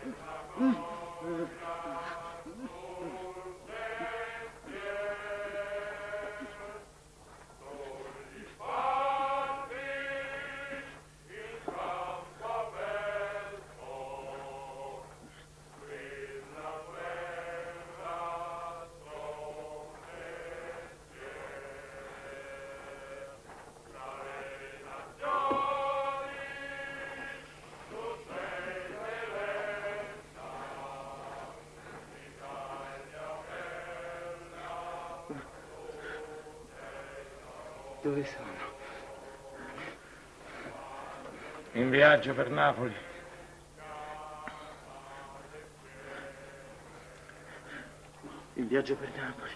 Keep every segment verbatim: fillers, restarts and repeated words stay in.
Dove sono? In viaggio per Napoli. In viaggio per Napoli.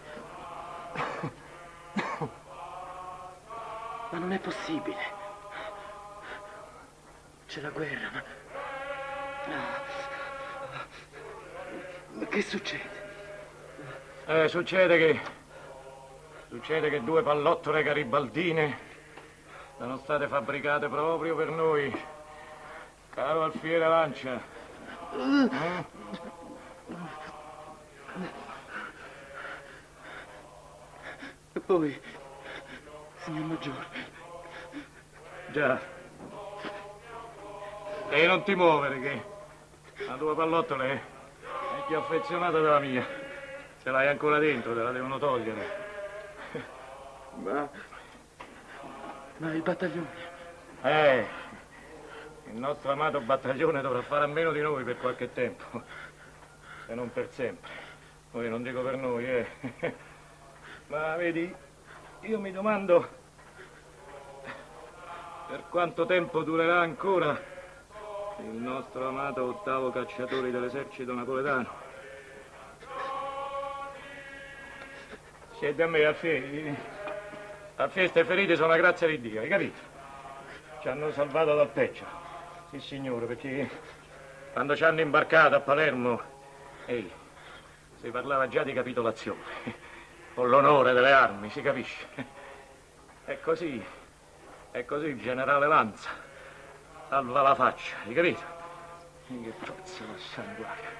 Ma non è possibile. C'è la guerra, ma... Ma che succede? Eh, succede che... Succede che due pallottole garibaldine sono state fabbricate proprio per noi. Caro Alfiere Lancia. Eh? E poi, signor Maggiore. Già. E non ti muovere, che la tua pallottola è più affezionata della mia. Ce l'hai ancora dentro, te la devono togliere. Ma... Ma il battaglione? Eh, il nostro amato battaglione dovrà fare a meno di noi per qualche tempo, se non per sempre. Poi non dico per noi, eh. Ma vedi, io mi domando per quanto tempo durerà ancora il nostro amato ottavo cacciatore dell'esercito napoletano. Siete a me, Alfieri. Alfieri, ste ferite sono una grazia di Dio, hai capito? Ci hanno salvato dal peggio. Sì, signore, perché quando ci hanno imbarcato a Palermo, ehi, si parlava già di capitolazione, con l'onore delle armi, si capisce? È così, è così il generale Lanza salva la faccia, hai capito? Che pazzo da sanguario.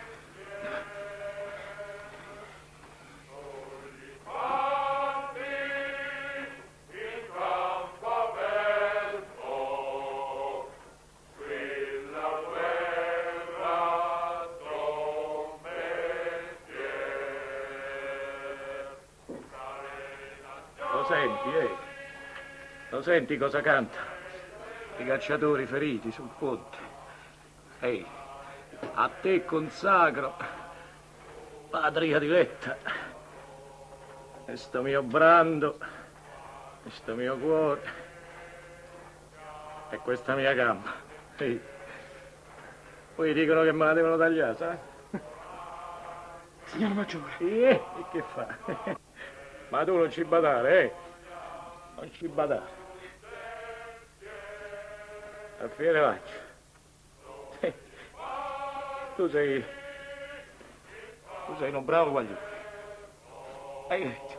Lo senti, eh? Lo senti cosa canta? I cacciatori feriti sul ponte. Ehi, a te consacro, patria diletta, e sto mio brando, e sto mio cuore, e questa mia gamba. Ehi, poi dicono che me la devono tagliare, sai? Signor Maggiore. Eh, e che fa? Ma tu non ci badare, eh? Non ci badare. Alfiere Lancia. Eh, tu sei... Tu sei un bravo guaglione. Hai detto.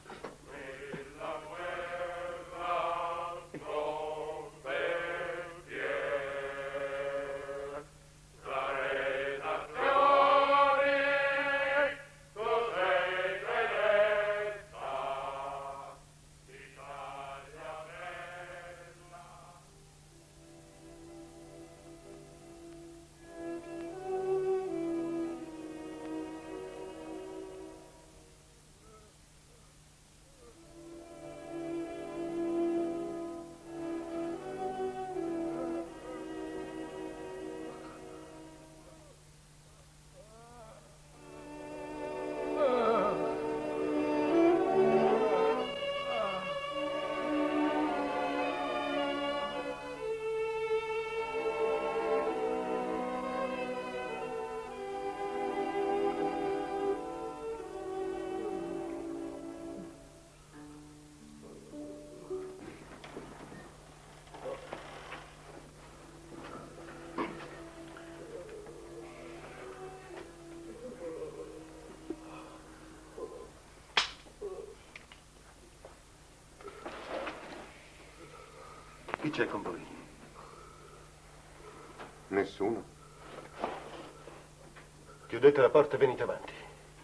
Chi c'è con voi? Nessuno. Chiudete la porta e venite avanti.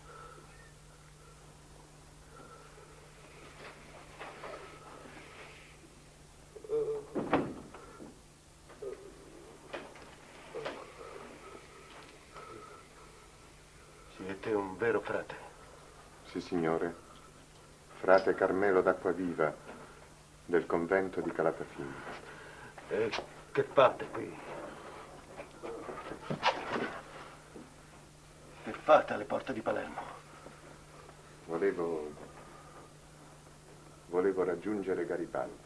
Siete un vero frate? Sì, signore. Frate Carmelo d'Acquaviva, del convento di Calatafimi. E che fate qui? Che fate alle porte di Palermo? Volevo... Volevo raggiungere Garibaldi.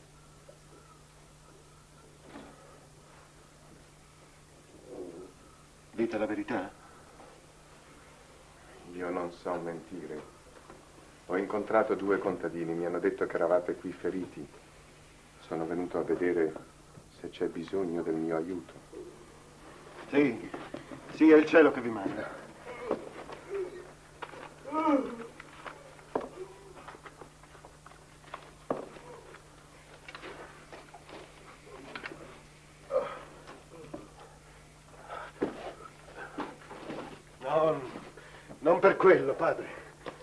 Dite la verità? Io non so mentire. Ho incontrato due contadini, mi hanno detto che eravate qui feriti. Sono venuto a vedere se c'è bisogno del mio aiuto. Sì, sì, è il cielo che vi manda. No, non per quello, padre.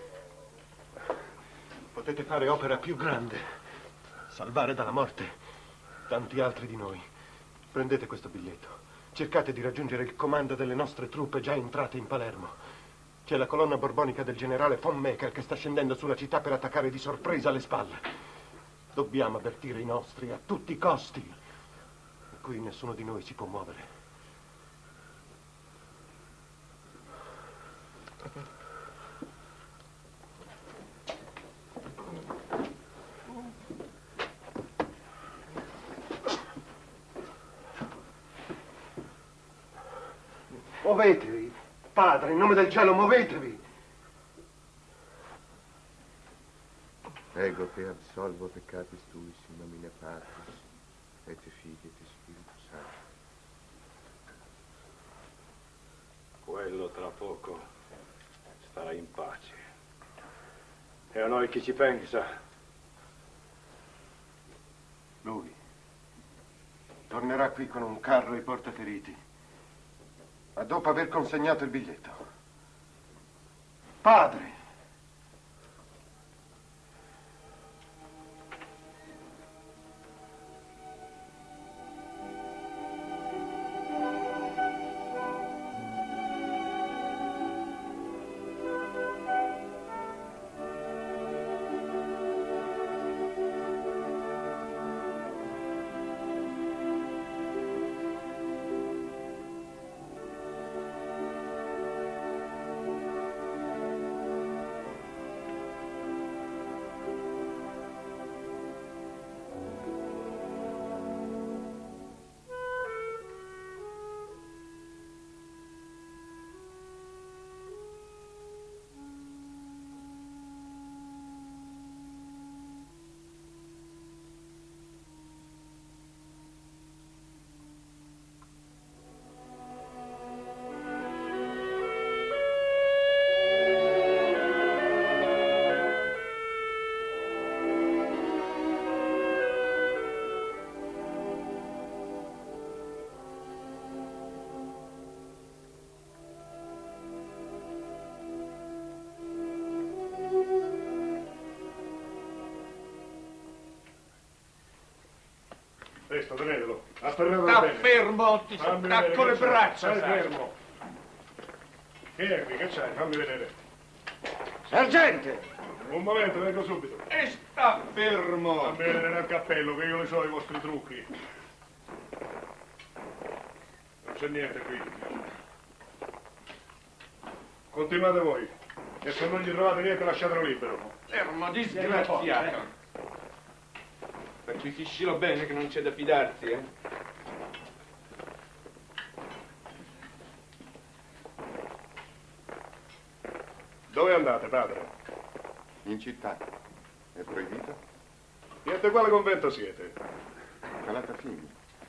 Potete fare opera più grande, salvare dalla morte tanti altri di noi. Prendete questo biglietto. Cercate di raggiungere il comando delle nostre truppe già entrate in Palermo. C'è la colonna borbonica del generale von Mecker che sta scendendo sulla città per attaccare di sorpresa alle spalle. Dobbiamo avvertire i nostri a tutti i costi. Qui nessuno di noi si può muovere. Muovetevi, padre, in nome del cielo, muovetevi. Ego te absolvo peccatis tuis in nomine Patris et Filii et Spiritus Sancti. Quello tra poco starà in pace. E a noi chi ci pensa? Lui tornerà qui con un carro e i portaferiti. Ma dopo aver consegnato il biglietto. Padre! Presto, tenetelo. Afferratelo Sta bene. fermo, ti Fammi attacco vedere le che c'è. braccia, Stai sai. fermo. Che è qui? Che c'hai? Fammi vedere. Sergente! Un momento, vengo subito. E sta fermo! Fammi vedere nel cappello, che io ne so i vostri trucchi. Non c'è niente qui. Continuate voi. E se non gli trovate niente, lasciatelo libero. Fermo, disgraziato! Capiscilo bene che non c'è da fidarsi, eh? Dove andate, padre? In città. È proibito? Niente, quale convento siete? Calatafimi.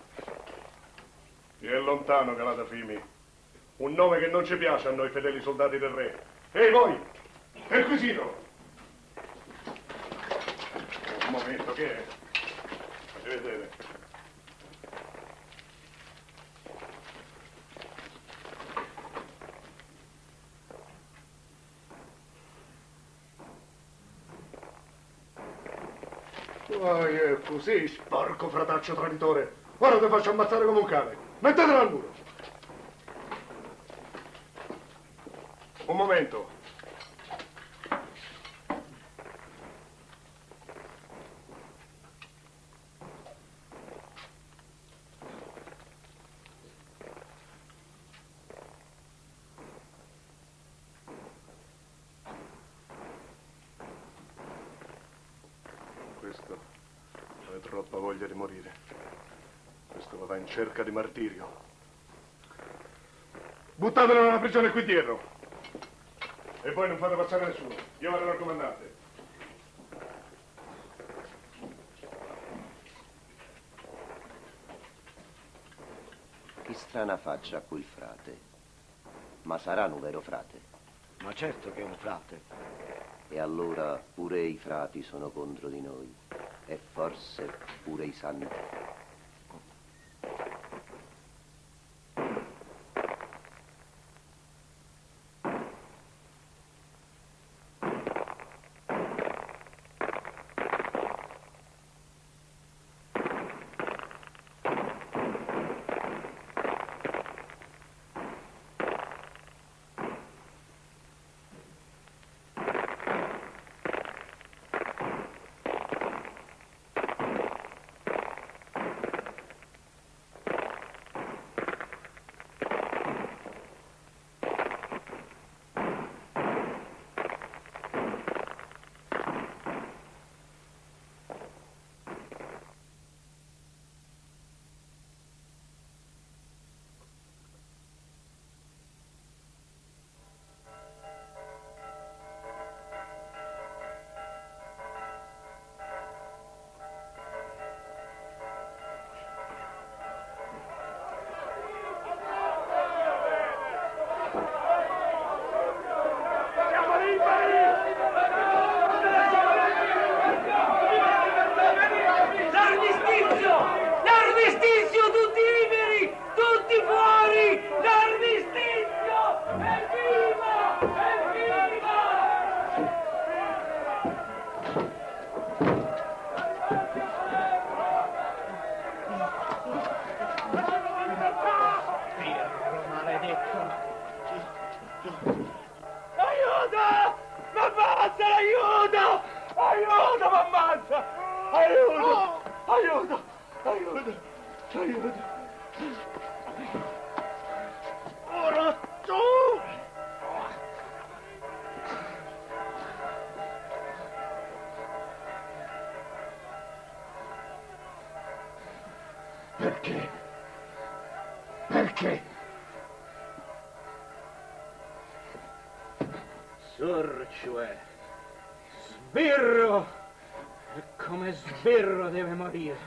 È lontano, Calatafimi. Un nome che non ci piace a noi fedeli soldati del re. Ehi, voi! Perquisito! Un momento, che è? Fate vedere. Ma è così, sporco frataccio traditore. Ora ti faccio ammazzare come un cane. Mettetelo al muro. Un momento. Questo ha troppa voglia di morire. Questo va in cerca di martirio. Buttatelo nella prigione qui dietro. E poi non fate passare nessuno. Io vado dal comandante. Che strana faccia ha quel frate. Ma sarà un vero frate? Ma certo che è un frate. E allora pure i frati sono contro di noi. E forse pure i santi. Perché? Perché? Sorcio è. Sbirro! E come sbirro deve morire.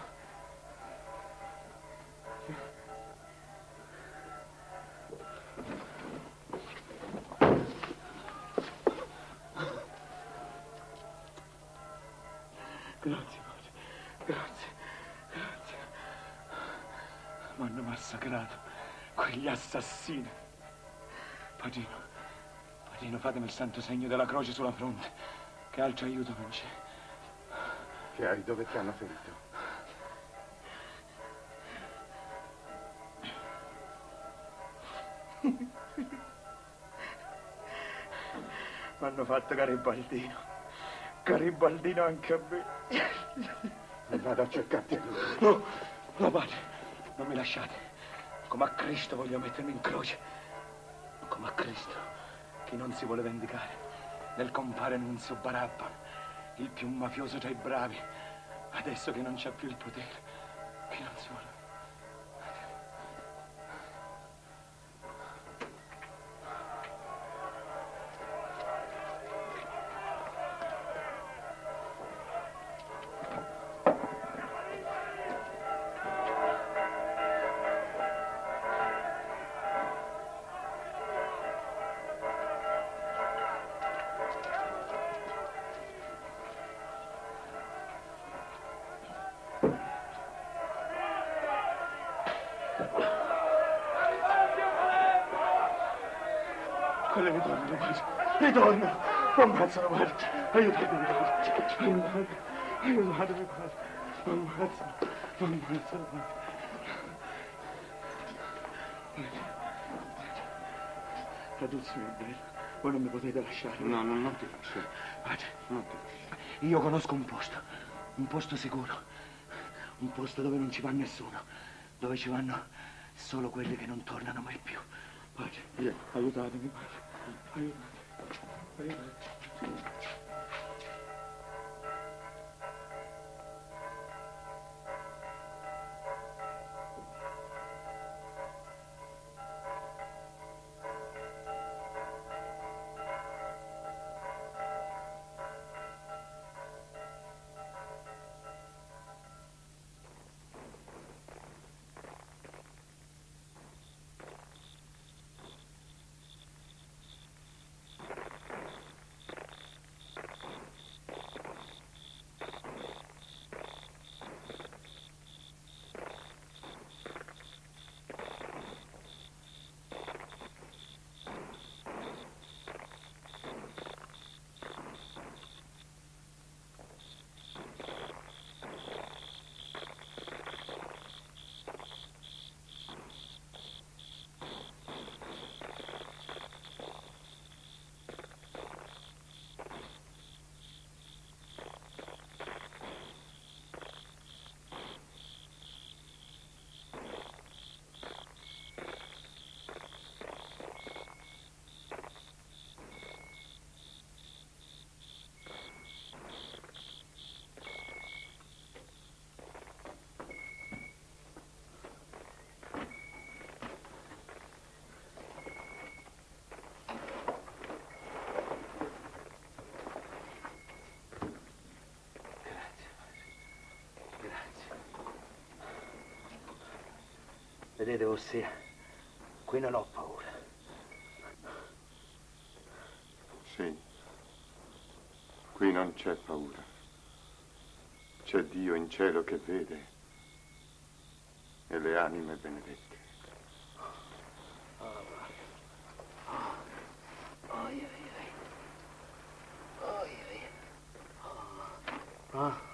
Grazie, padre. Grazie. Grazie. Mi hanno massacrato quegli assassini. Padrino, padrino, fatemi il santo segno della croce sulla fronte, che altro aiuto non c'è. Che hai? Dove ti hanno ferito? Mi hanno fatto Garibaldino. Garibaldino anche a me. E vado a cercarti aiuto. No, no, padre, non mi lasciate. Come a Cristo voglio mettermi in croce. Come a Cristo, chi non si vuole vendicare. Nel compare Nunzio Barabba, il più mafioso tra i bravi. Adesso che non c'è più il potere, chi non si vuole. Quelle ritornano, padre. Ritornano. Non ammazzano, padre. Aiutatemi, padre. Aiutatemi. Aiutatemi, padre. M'ammazzano, m'ammazzano, padre. Traduzzi mio bello, voi non mi potete lasciare. No, no, non ti lascio. Padre, Non ti lascio. io conosco un posto, un posto sicuro, un posto dove non ci va nessuno, dove ci vanno solo quelli che non tornano mai più. Padre, Yeah. aiutatemi, padre, aiutatemi, aiutatemi. Vedete, ossia, qui non ho paura. Sì, qui non c'è paura. C'è Dio in cielo che vede e le anime benedette. Ah.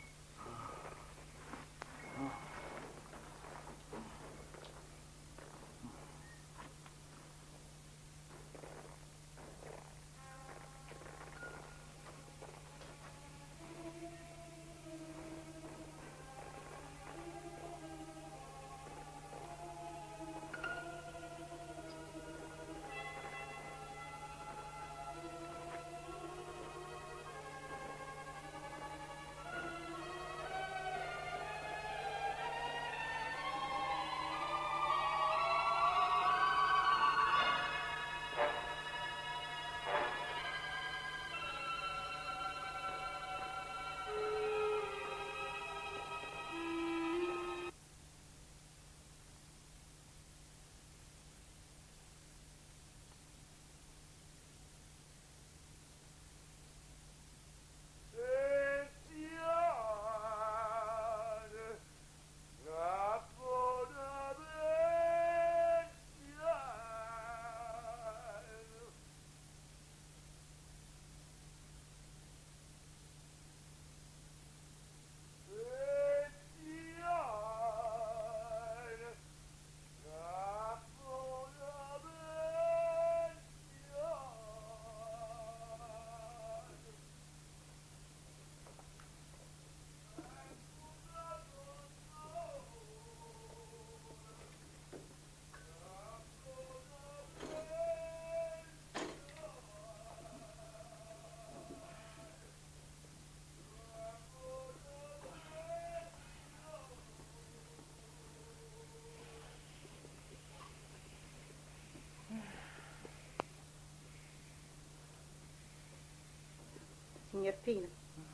Signor Pino.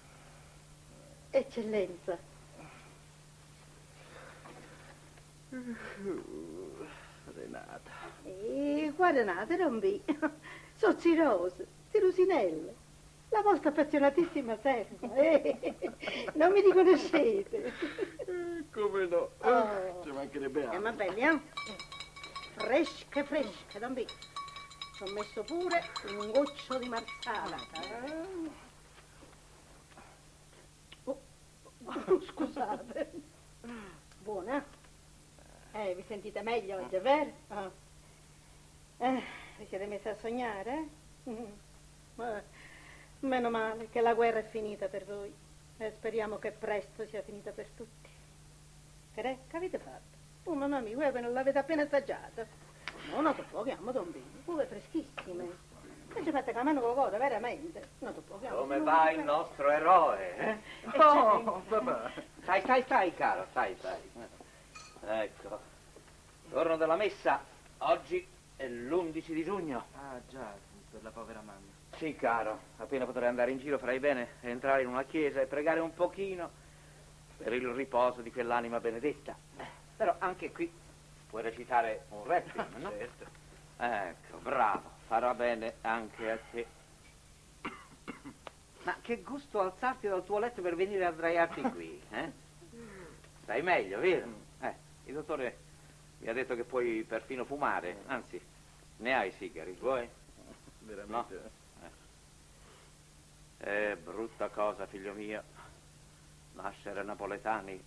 Eccellenza. Renata. E qua Renata, non vi. Sono Zirose, Zirusinella, la vostra appassionatissima serva. Eh, non mi riconoscete? Come no? Oh. Ci mancherebbe altro. Eh, ma belli, eh? Fresche, fresche, non vi. Ci ho messo pure un goccio di marsala. Eh? Oh, Oh, scusate. Buona? Eh, vi sentite meglio oggi, è vero? Oh. Eh, vi siete messi a sognare, eh? Mm. Eh, meno male che la guerra è finita per voi e speriamo che presto sia finita per tutti. Che, che avete fatto? Oh, mamma mia, voi non l'avete appena assaggiata. No, non toppiamo, Don Bino. Voi freschissime. E ci fate la mano con cuore, veramente. Non toppiamo. Come va il nostro eroe? Eh? Oh, papà. Stai, stai, stai, caro, stai, stai. Ecco, giorno della messa. Oggi è l'undici di giugno. Ah, già, per la povera mamma. Sì, caro, appena potrai andare in giro farai bene entrare in una chiesa e pregare un pochino per il riposo di quell'anima benedetta. Però anche qui puoi recitare un requiem, no? Certo. Ecco, bravo, farà bene anche a te. Ma che gusto alzarti dal tuo letto per venire a sdraiarti qui, eh? Stai meglio, vero? Eh, il dottore mi ha detto che puoi perfino fumare, anzi, ne hai sigari, vuoi? Veramente. No? Eh. È brutta cosa, figlio mio, nascere napoletani.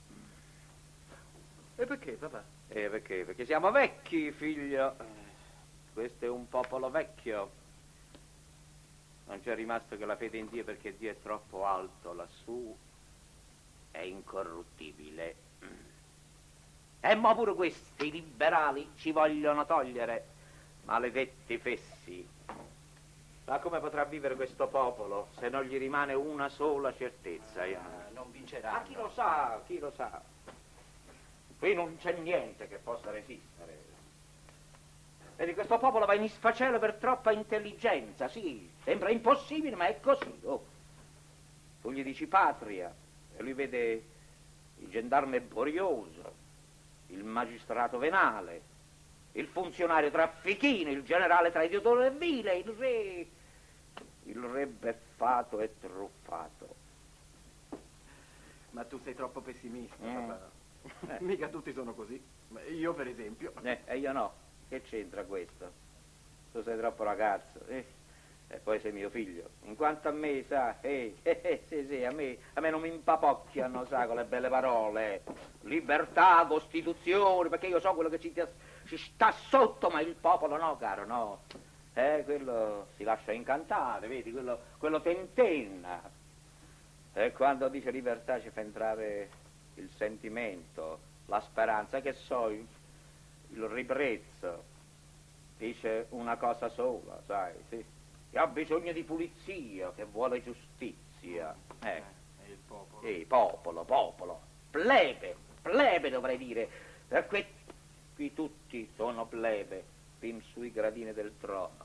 E perché, papà? Eh, perché? Perché siamo vecchi, figlio. Questo è un popolo vecchio. Non c'è rimasto che la fede in Dio perché Dio è troppo alto lassù. È incorruttibile. E mo pure questi liberali ci vogliono togliere. Maledetti fessi. Ma come potrà vivere questo popolo se non gli rimane una sola certezza? Ah, non vincerà. Ma chi lo sa, chi lo sa? Qui non c'è niente che possa resistere. Vedi, questo popolo va in sfacelo per troppa intelligenza, sì. Sembra impossibile, ma è così. Oh. Tu gli dici patria e lui vede il gendarme borioso, il magistrato venale, il funzionario traffichino, il generale traditore vile, il re, il re beffato e truffato. Ma tu sei troppo pessimista, Mm. papà. Eh. Mica tutti sono così. Ma io, per esempio. Eh, e io no. Che c'entra questo? Tu sei troppo ragazzo, eh? E poi sei mio figlio. In quanto a me, sa, eh, eh, eh, sì, sì, a me, a me non mi impapocchiano, sa, con le belle parole. Libertà, Costituzione, perché io so quello che ci, ci sta sotto, ma il popolo no, caro, no. Eh, quello si lascia incantare, vedi, quello, quello tentenna. E quando dice libertà ci fa entrare il sentimento, la speranza, che so, il, il ribrezzo. Dice una cosa sola, sai, sì. Che ha bisogno di pulizia, che vuole giustizia. Eh, È il popolo. sì, popolo, popolo. Plebe, plebe dovrei dire. Perché qui tutti sono plebe, fin sui gradini del trono.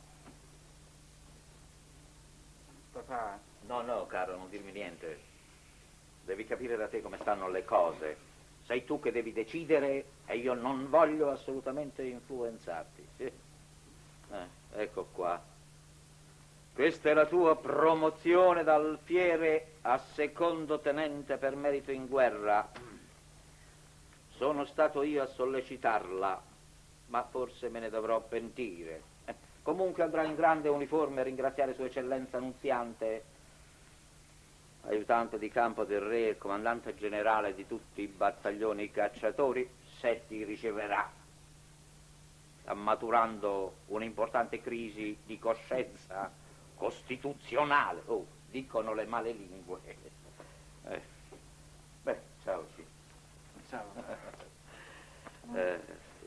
Papà, No, no, caro, non dirmi niente. Devi capire da te come stanno le cose. Sei tu che devi decidere e io non voglio assolutamente influenzarti. Sì. Eh, ecco qua. Questa è la tua promozione da alfiere a secondo tenente per merito in guerra. Sono stato io a sollecitarla, ma forse me ne dovrò pentire. Eh, comunque andrà in grande uniforme a ringraziare Sua Eccellenza Nunziante, aiutante di campo del re e comandante generale di tutti i battaglioni cacciatori, se ti riceverà. Sta maturando un'importante crisi di coscienza costituzionale. Oh, dicono le male lingue. Eh. Beh, ciao, sì. ciao. Eh,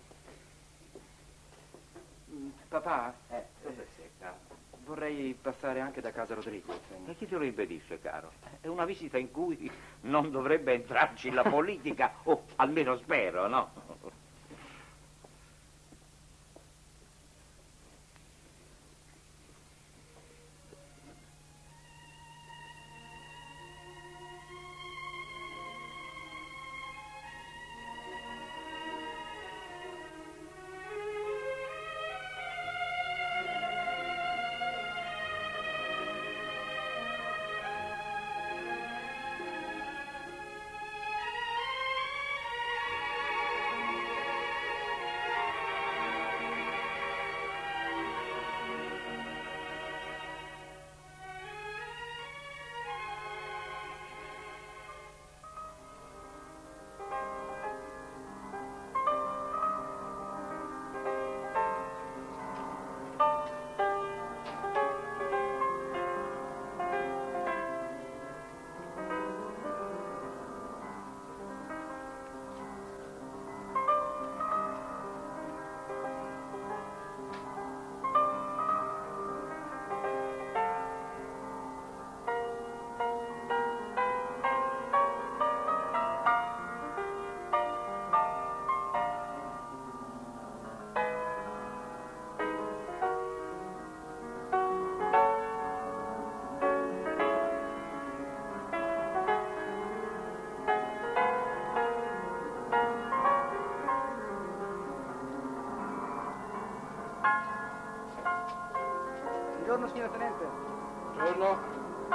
Mm, Papà, eh, dove sei, caro? vorrei passare anche da casa Rodrigo. E chi te lo impedisce, caro? È una visita in cui non dovrebbe entrarci la politica, o almeno spero, no? Buongiorno, signor tenente. Buongiorno.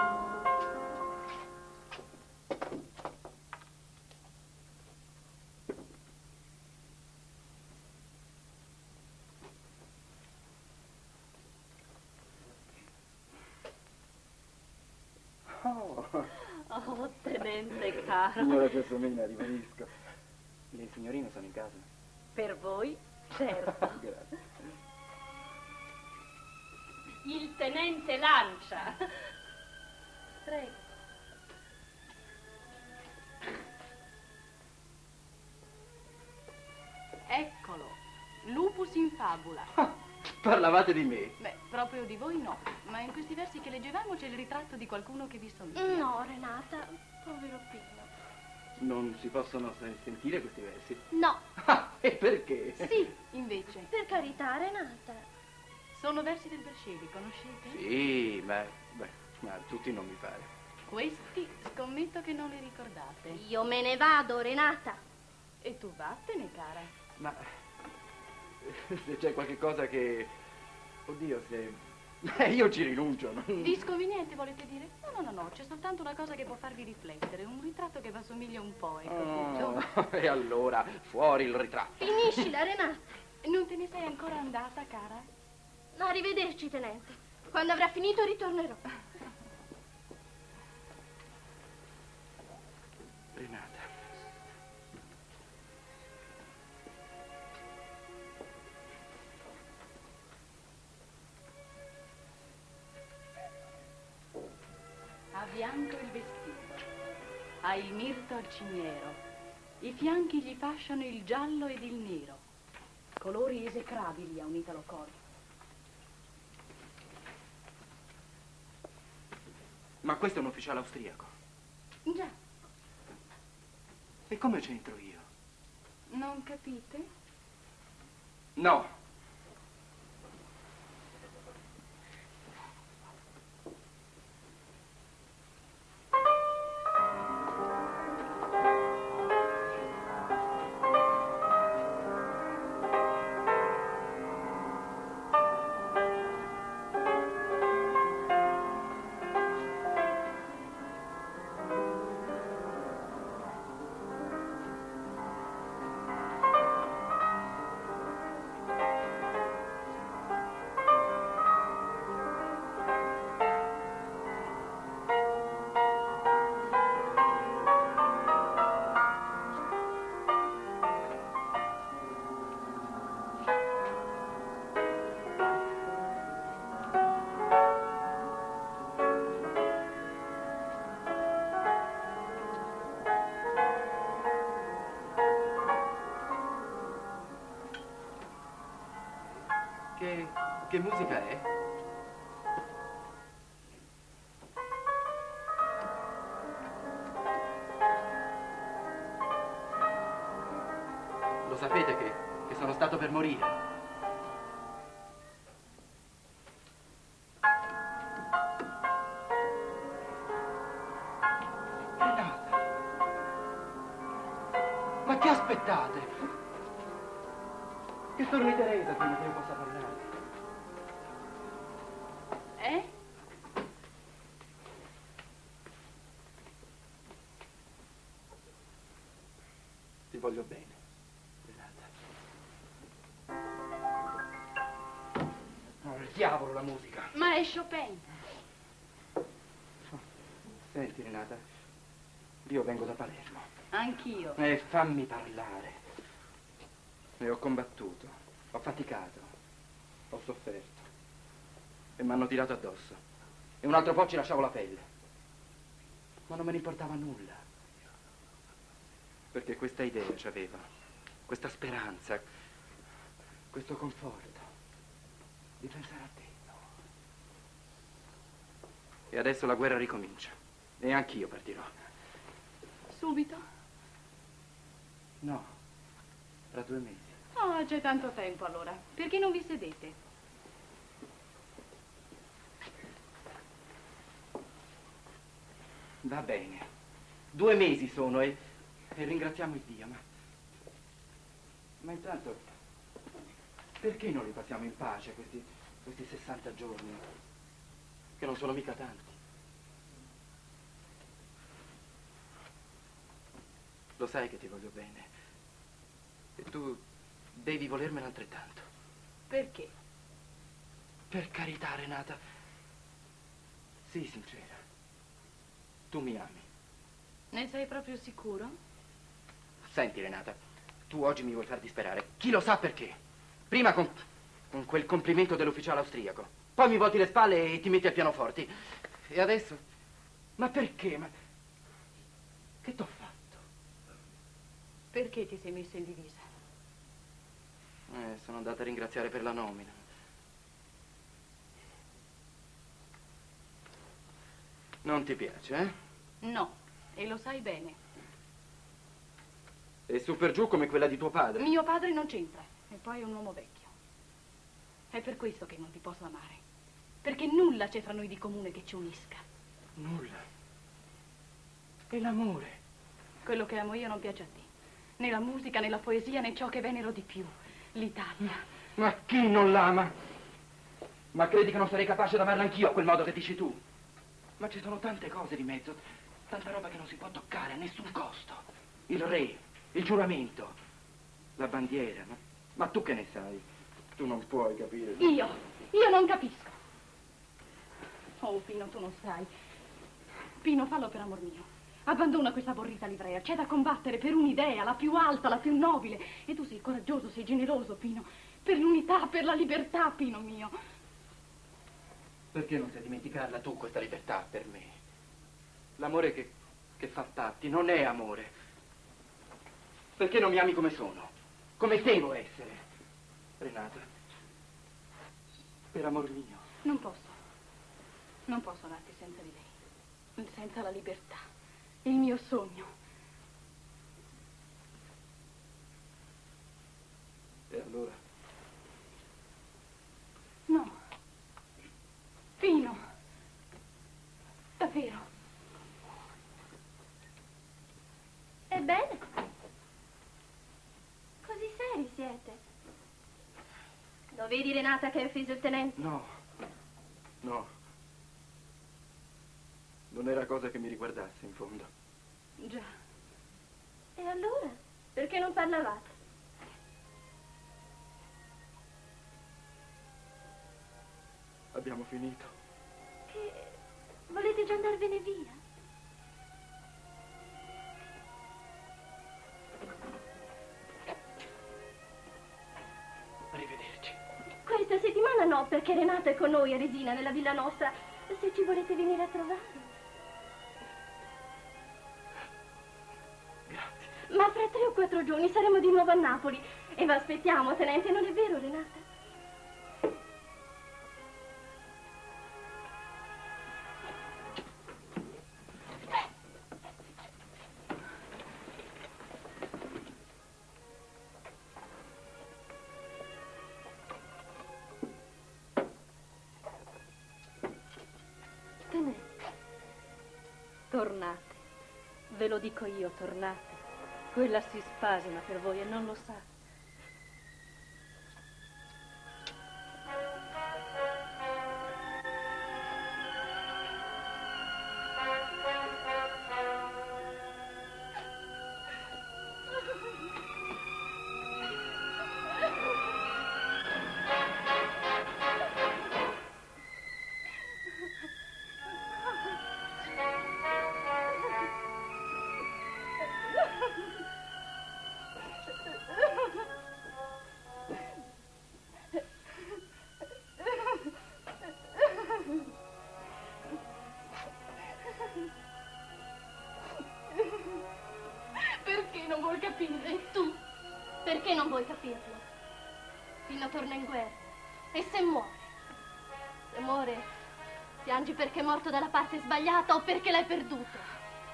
Oh, tenente caro. Signora Gelsomina, rivenisco. Le signorine sono in casa? Per voi, certo. Grazie. Il tenente Lancia. Prego. Eccolo, Lupus in fabula. Parlavate di me? Beh, proprio di voi no, ma in questi versi che leggevamo c'è il ritratto di qualcuno che vi somiglia. No, Renata, povero Pino. Non si possono sentire questi versi? No. Ah, e perché? Sì, invece. Per carità, Renata. Sono versi del Berscedi, conoscete? Sì, ma, beh, ma tutti non mi pare. Questi scommetto che non li ricordate. Io me ne vado, Renata. E tu vattene, cara. Ma se c'è qualche cosa che... Oddio, se... Eh, io ci rinuncio. Non... Di sconveniente volete dire? No, no, no, no, c'è soltanto una cosa che può farvi riflettere. Un ritratto che vi assomiglia un po', ecco Oh, tutto. e allora, fuori il ritratto. Finiscila, Renata. Non te ne sei ancora andata, cara? Arrivederci, tenente. Quando avrà finito ritornerò. Renata. Ha bianco il vestito, ha il mirto al cimiero, i fianchi gli fasciano il giallo ed il nero, colori esecrabili a un italo coro. Ma questo è un ufficiale austriaco. Già, E come c'entro io? non capite? No. Che, che musica è? Lo sapete che, che sono stato per morire? Renata! Ma che aspettate? Che torni Teresa prima che io possa parlare. Eh? Ti voglio bene, Renata. Oh, il diavolo la musica. Ma è Chopin. Senti, Renata, io vengo da Palermo. Anch'io. E fammi parlare. E ho combattuto, ho faticato, ho sofferto. E mi hanno tirato addosso. E un altro po' ci lasciavo la pelle. Ma non me ne importava nulla. Perché questa idea c'avevo, questa speranza, questo conforto di pensare a te. E adesso la guerra ricomincia. E anch'io partirò. Subito? No, tra due mesi. Oh, c'è tanto tempo allora. Perché non vi sedete? Va bene. Due mesi sono e, e ringraziamo il Dio, ma... Ma intanto, perché non li passiamo in pace questi, questi sessanta giorni? che non sono mica tanti. Lo sai che ti voglio bene. E tu devi volermene altrettanto. Perché? Per carità, Renata. Sii sincera. Tu mi ami. Ne sei proprio sicuro? Senti, Renata, tu oggi mi vuoi far disperare. Chi lo sa perché? Prima con, con quel complimento dell'ufficiale austriaco. Poi mi volti le spalle e ti metti al pianoforte. E adesso? Ma perché? Ma che t'ho fatto? Perché ti sei messo in divisa? Eh, sono andata a ringraziare per la nomina. Non ti piace, eh? No, e lo sai bene. E su per giù come quella di tuo padre. Mio padre non c'entra, e poi è un uomo vecchio. È per questo che non ti posso amare. Perché nulla c'è fra noi di comune che ci unisca. Nulla. E l'amore? Quello che amo io non piace a te. Né la musica, né la poesia, né ciò che venero di più. L'Italia. Ma chi non l'ama? Ma credi che non sarei capace di amarla anch'io a quel modo che dici tu? Ma ci sono tante cose di mezzo, tanta roba che non si può toccare a nessun costo. Il re, il giuramento, la bandiera. Ma, ma tu che ne sai? Tu non puoi capire. Io, io non capisco. Oh, Pino, tu non sai. Pino, fallo per amor mio. Abbandona questa aborrita livrea. C'è da combattere per un'idea, la più alta, la più nobile. E tu sei coraggioso, sei generoso, Pino. Per l'unità, per la libertà, Pino mio. Perché non sai dimenticarla tu, questa libertà, per me? L'amore che, che fa patti non è amore. Perché non mi ami come sono? Come devo essere? Renata, per amor mio. Non posso. Non posso amarti senza di lei. Senza la libertà. Il mio sogno. E allora? No. Pino. Davvero. Ebbene? Così seri siete. Lo vedi, Renata, che hai offeso il tenente? No. No. Non era cosa che mi riguardasse, in fondo. Già. E allora? Perché non parlavate? Abbiamo finito. Che... volete già andarvene via? Arrivederci. Questa settimana no, perché Renata è con noi a Resina, nella villa nostra. Se ci volete venire a trovare. Ma fra tre o quattro giorni saremo di nuovo a Napoli e vi aspettiamo, tenente, non è vero, Renata? Tenente, tornate. Ve lo dico io, tornate. Quella si spasima per voi e non lo sa. Perché non vuoi capire? E tu? Perché non vuoi capirlo? Pino torna in guerra. E se muore? Se muore, piangi perché è morto dalla parte sbagliata o perché l'hai perduto?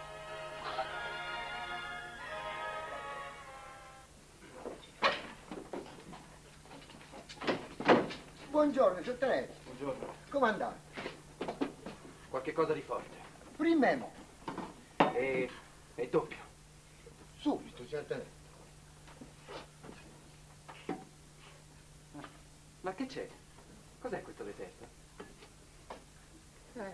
Buongiorno, sottotenente. Buongiorno. Come andate? Qualche cosa di forte. Primemo. E... è doppio. Subito, sottotenente. Ma che c'è? Cos'è questo deserto? Eh,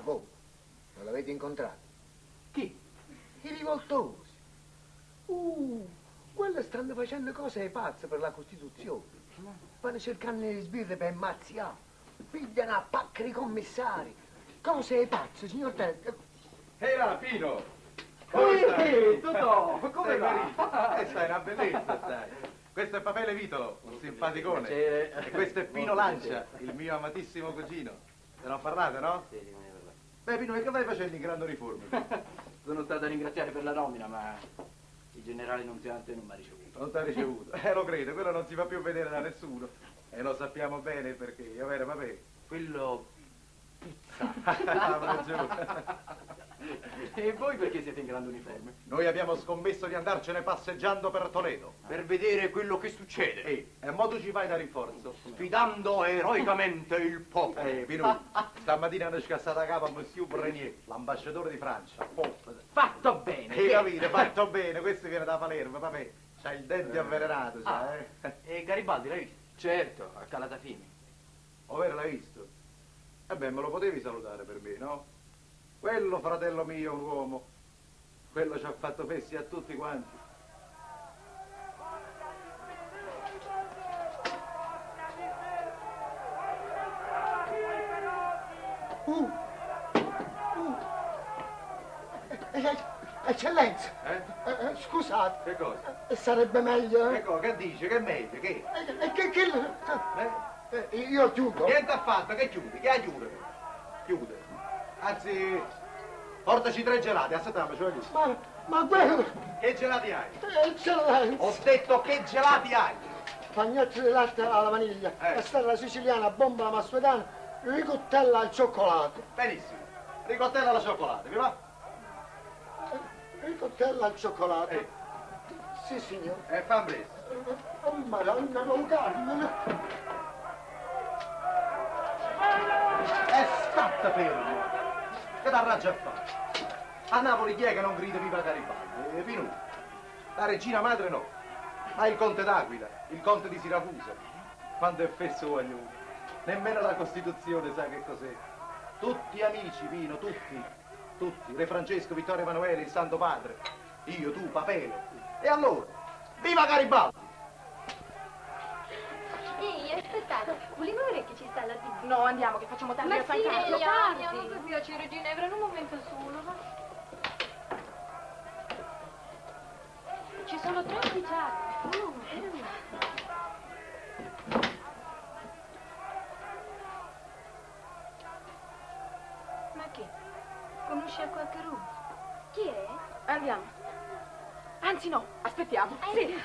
voi, non l'avete incontrato? Chi? I rivoltosi. Uh, quelli stanno facendo cose pazze per la Costituzione. Vanno cercando le sbirre per mazziare. Pigliano a pacche di commissari. Cose pazze, signor Tenente. Ehi là, Pino! Come stai? Totò, come Stai va? guarito? Eh, stai una bellezza, stai. Questo è Papele Vitolo, un simpaticone. Piacere. E questo è Pino Lancia, il mio amatissimo cugino. Te non parlate, no? Sì, me ne parlate. Beh, Pino, e che vai facendo in grande uniforme? Sono stato a ringraziare per la nomina, ma il generale Nunziante non mi ha ricevuto. Non ti ha ricevuto? Eh, lo credo, quello non si fa più vedere da nessuno. E lo sappiamo bene il perché, va bene, vabbè. Quello puzza. Ah, giù. E voi perché siete in grande uniforme? Noi abbiamo scommesso di andarcene passeggiando per Toledo. Per vedere quello che succede. Ehi, e mo tu ci vai da rinforzo. Sfidando eroicamente il popolo. Eh, Pino, stamattina hanno scassato a capo a Monsieur Brenier, l'ambasciatore di Francia. Fatto bene. Hai capito? Fatto bene, questo viene da Palermo, vabbè. C'ha il dente avvelenato, Ah, sai, eh? E Garibaldi l'hai visto? Certo, a Calatafimi. Ovvero l'hai visto? E beh, me lo potevi salutare per me, no? Quello, fratello mio, è un uomo. Quello ci ha fatto fessi a tutti quanti. Uh, uh. Eh, Eccellenza, Eh? eh, eh, scusate, Che cosa? eh, sarebbe meglio... Che Eh? cosa? Che dice? Che è meglio? Che? Eh, eh, che, che... Eh? eh, io chiudo. Niente affatto, che chiudi? Che chiude? Chiude. Anzi, portaci tre gelati, assatiamo, cioè lì. Ma, ma quello... Che gelati hai? Eccellenza. Ho detto che gelati hai? Pagnotti di latte alla vaniglia, Eh. castella siciliana, bomba alla massuetana, ricottella al cioccolato. Benissimo. Ricottella alla cioccolata, vi va? Ricottella al cioccolato. Eh. Sì, signor. E fa presto. Oh, madonna, non Carmen. E scatta fermo. Che t'arraggia a fare? A Napoli chi è che non grida viva Garibaldi? Eh, Pinù. La regina madre no. Ma il conte d'Aquila, il conte di Siracusa. Quando è fesso guaglione. Nemmeno la Costituzione sa che cos'è. Tutti amici, Pino, tutti. Tutti. Re Francesco, Vittorio Emanuele, il Santo Padre. Io, tu, Papele. E allora? Viva Garibaldi! Ehi, aspettate, volevo vedere che ci sta la tivù. No, andiamo, che facciamo tardi Ma a San sì, Carlo. andiamo, Tardi. non per piacere, Ginevra, in un momento solo, va. Ci sono tre ufficiali. Oh, ma che? Conosci a qualcuno? Chi è? Andiamo. Anzi no, aspettiamo. Sì.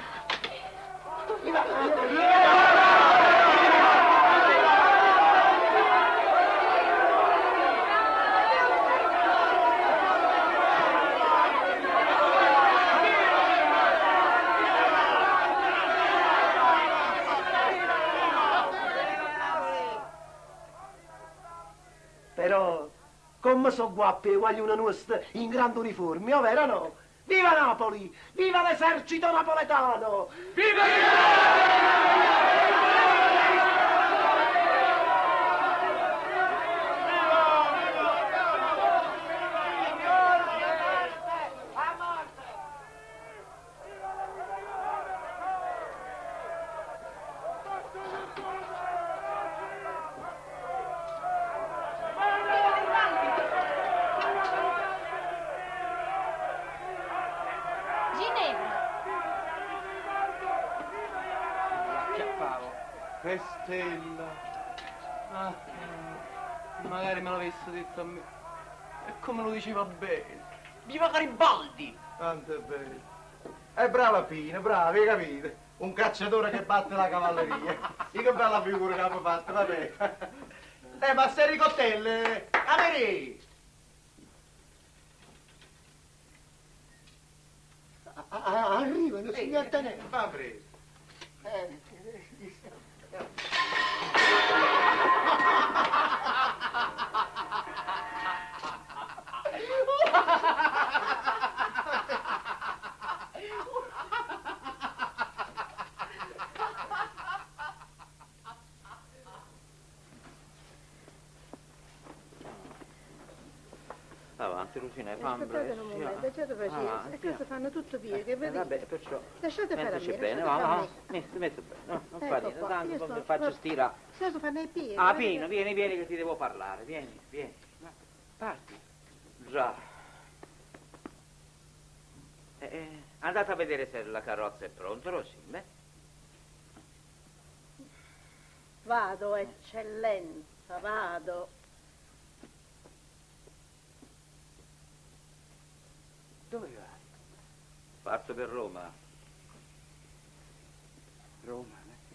Però, come so guappe guaglione nostra in grande uniforme, ovvero no? Viva Napoli! Viva l'esercito napoletano! Viva Che stella! Ah, magari me l'avesse detto a me. E come lo diceva bene. Viva Garibaldi! Tanto è bello. È brava Pino, brava, hai capito? Un cacciatore che batte la cavalleria. Sì, che bella figura che abbiamo fatto, vabbè. Eh, ma se ricottelle, capirì! Arrivano, signor Tenente. Va preso. Eh, notte, Lucina, fammi. Aspettate un momento, lasciate facere. Ah, A casa fanno tutto via, che Eh, vedi? vabbè, perciò. Lasciate fare a me, Mettici lasciate bene, fare va, a va. me. Metti, metti bene. No, non Ecco fa niente, qua, tanto io poi sto- mi faccio stirare. Sai, fanno i piedi. Ah, guarda Pino, che- vieni, vieni che ti devo parlare. Vieni, vieni. Parti. Già. Eh, eh, andate a vedere se la carrozza è pronta, Rosimbe. Vado, eccellenza, vado. Dove vai? Parto per Roma. Roma,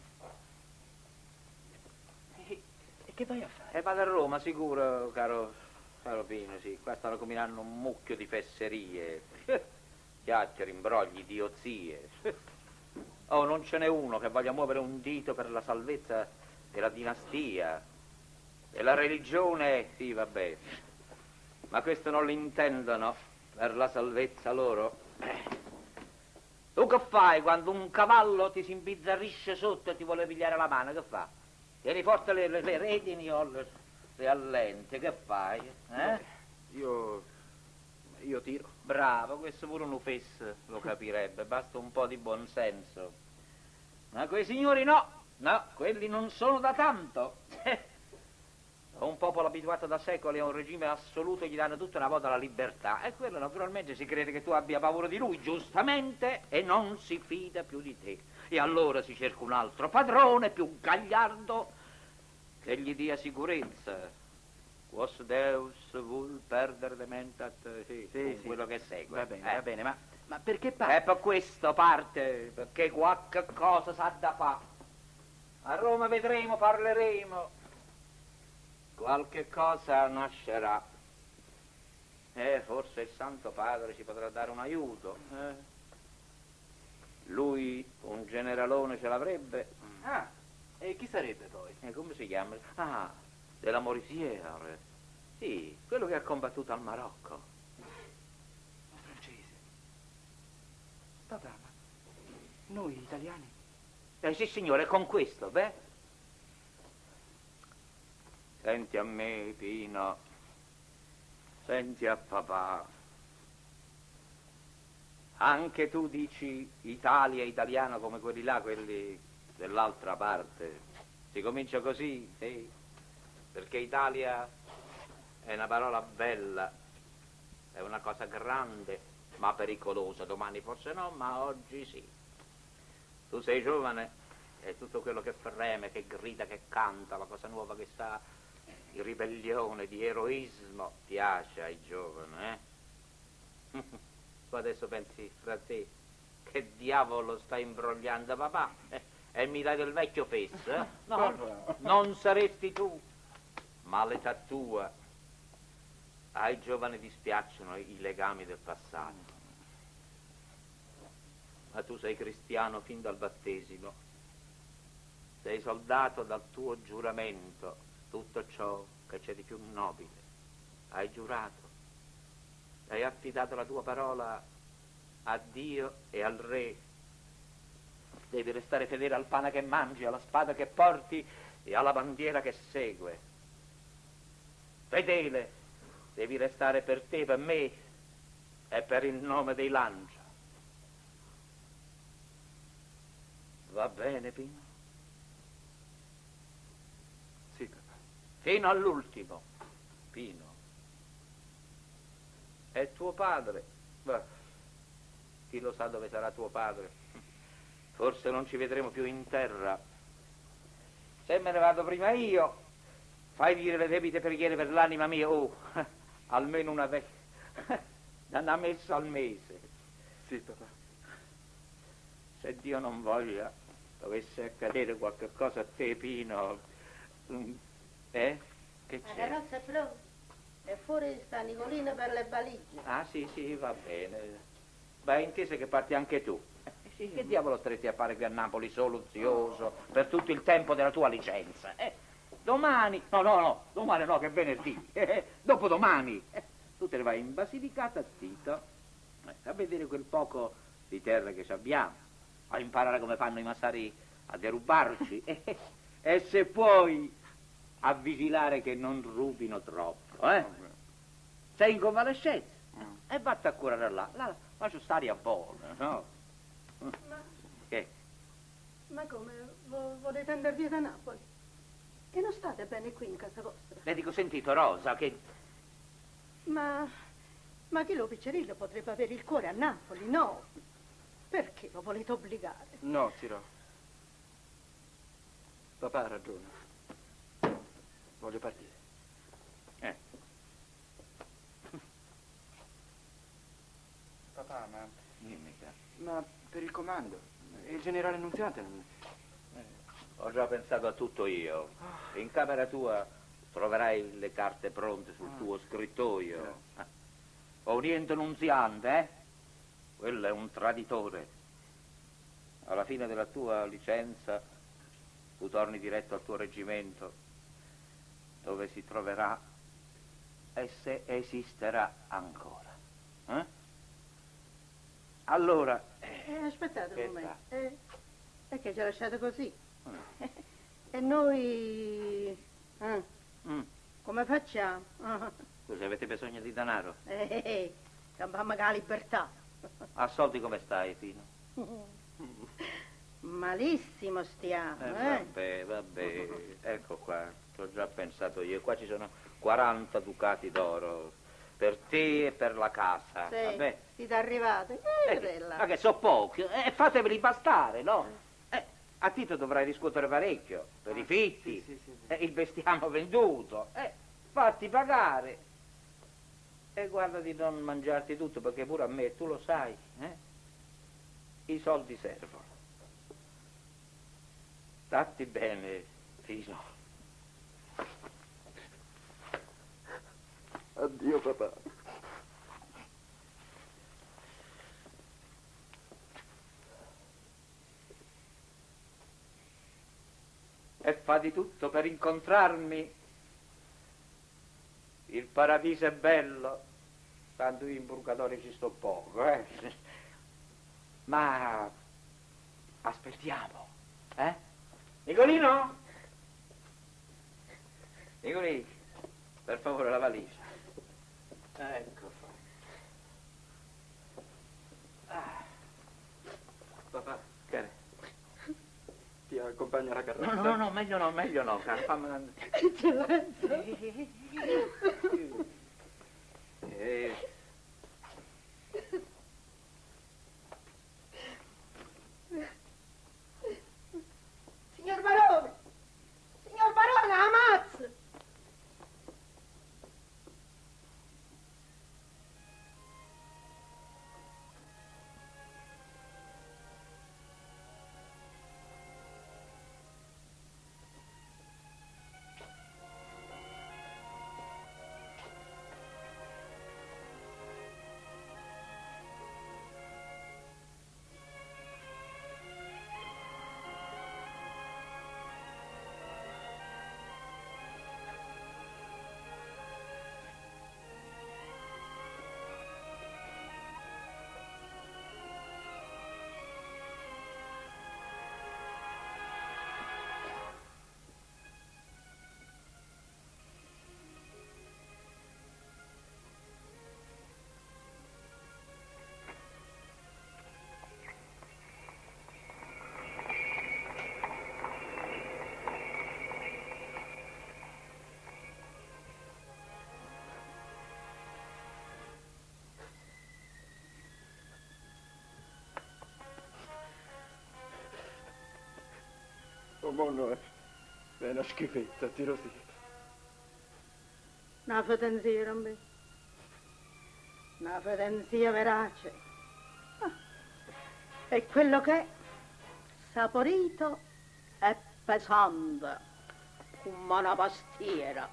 eh? E che vai a fare? E vado a Roma, sicuro, caro, caro Pino, sì. Qua stanno combinando un mucchio di fesserie. Chiacchiere, imbrogli, idiozie. Oh, non ce n'è uno che voglia muovere un dito per la salvezza della dinastia. E la religione, sì, va bene. Ma questo non l'intendono per la salvezza loro. Tu che fai quando un cavallo ti si imbizzarrisce sotto e ti vuole pigliare la mano? Che fa? Tieni forte le, le, le redini o le, le allente, che fai? Eh? Io... io tiro. Bravo, questo pure un ufes lo capirebbe, basta un po' di buonsenso. Ma quei signori no, no, quelli non sono da tanto. A un popolo abituato da secoli a un regime assoluto gli danno tutta una volta la libertà e quello naturalmente si crede che tu abbia paura di lui, giustamente, e non si fida più di te. E allora si cerca un altro padrone più gagliardo che gli dia sicurezza. Quos Deus vul perdere dementat, sì, Sì, sì. quello che segue. Va bene, eh? va bene, ma, ma perché E parte? per questo parte, perché qualche cosa sa da fa. A Roma vedremo, parleremo. Qualche cosa nascerà. E forse il Santo Padre ci potrà dare un aiuto. eh. Lui un generalone ce l'avrebbe. Ah, e chi sarebbe poi? E come si chiama? Ah, della Morisiere. Sì, quello che ha combattuto al Marocco. Un francese. Papà, ma noi italiani? Eh sì, signore, con questo, beh. Senti a me, Pino. Senti a papà. Anche tu dici Italia, italiano come quelli là, quelli dell'altra parte. Si comincia così, sì. Perché Italia è una parola bella, è una cosa grande, ma pericolosa. Domani forse no, ma oggi sì. Tu sei giovane e tutto quello che freme, che grida, che canta, la cosa nuova che sta di ribellione, di eroismo, piace ai giovani, eh? Tu adesso pensi fra te che diavolo sta imbrogliando papà? Eh, e mi dai del vecchio fes, eh? No, non saresti tu, ma l'età tua. Ai giovani dispiacciono i legami del passato. Ma tu sei cristiano fin dal battesimo. Sei soldato dal tuo giuramento, tutto ciò che c'è di più nobile. Hai giurato. Hai affidato la tua parola a Dio e al Re. Devi restare fedele al pane che mangi, alla spada che porti e alla bandiera che segue. Fedele, devi restare per te, per me e per il nome dei Lancia. Va bene, Pino? Sì, papà. Fino all'ultimo, Pino. E tuo padre? Beh, chi lo sa dove sarà tuo padre? Forse non ci vedremo più in terra. Se me ne vado prima io, fai dire le debite preghiere per l'anima mia. Oh, almeno una ve... una messa al mese. Sì, papà. Se Dio non voglia, dovesse accadere qualche cosa a te, Pino. Eh? Che La c'è? carrozza è pronta. E fuori sta Nicolino per le valigie. Ah, sì, sì, va bene. Beh, intese che parti anche tu. Eh, sì, che diavolo staresti a fare qui a Napoli soluzioso per tutto il tempo della tua licenza? Eh, domani, no, no, no, domani no, che è venerdì. Eh, dopodomani, eh, tu te ne vai in Basilicata, zitto, eh, a vedere quel poco di terra che ci abbiamo, a imparare come fanno i massari a derubarci eh, e se puoi a vigilare che non rubino troppo, eh? Sei in convalescenza? E vatti a curare là. Là, là c'è st'aria buona, no? Ma, Che? ma come? Vo- volete andare via da Napoli? Che non state bene qui in casa vostra? Le dico, sentito, Rosa, che... Ma, ma Chilo Piccirillo potrebbe avere il cuore a Napoli, no? Perché lo volete obbligare? No, Tiro. Papà ha ragione. Voglio partire. Eh. Papà, ma... Dimmi, caro. Ma per il comando, il generale Annunziata non... Ho già pensato a tutto io. In camera tua troverai le carte pronte sul tuo scrittoio. Ah. Ho niente nunziante, eh? Quello è un traditore. Alla fine della tua licenza tu torni diretto al tuo reggimento, dove si troverà e se esisterà ancora. Eh? Allora... Eh, aspettate Che un momento. Eh, è che ci ha lasciato così. E noi... eh, Mm. come facciamo? Ah, Scusa, avete bisogno di denaro? eh, eh, eh, cambiamo la libertà. A soldi come stai, Pino? Malissimo stiamo, Eh, eh? vabbè, vabbè, ecco qua, ci ho già pensato io. Qua ci sono quaranta ducati d'oro per te e per la casa. Sì, Vabbè. siete arrivati. Eh, Eh, bella. ma che so pochi, eh, fateveli bastare, no? Eh, a Tito dovrai riscuotere parecchio, per i fitti, sì, sì, sì. eh, il bestiame venduto, eh, fatti pagare. E guarda di non mangiarti tutto, perché pure a me, tu lo sai, eh? I soldi servono. Statti bene, Pino. Addio, papà. E fa di tutto per incontrarmi. Il paradiso è bello, tanto io in purgatorio ci sto poco, eh? Ma aspettiamo, eh? Nicolino? Nicolino, per favore la valigia. Ecco fa. Ah. Papà, Che è? ti accompagno alla carrozza? No, no, no, meglio no, meglio no, caro. Fammi andare. Eh. Signor Barone! Signor Barone, ammazza! Oh, mono, è è una schifezza, tiro sì. Una fedenzia, Rambi. Una fedenzia verace. Ah, è quello che è saporito e pesante, come una pastiera.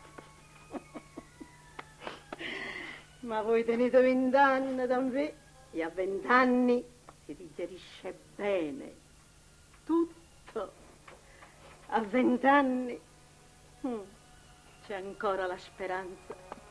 Ma voi tenete vent'anni, Rambi, e a vent'anni si digerisce bene tutto. A vent'anni mm, c'è ancora la speranza.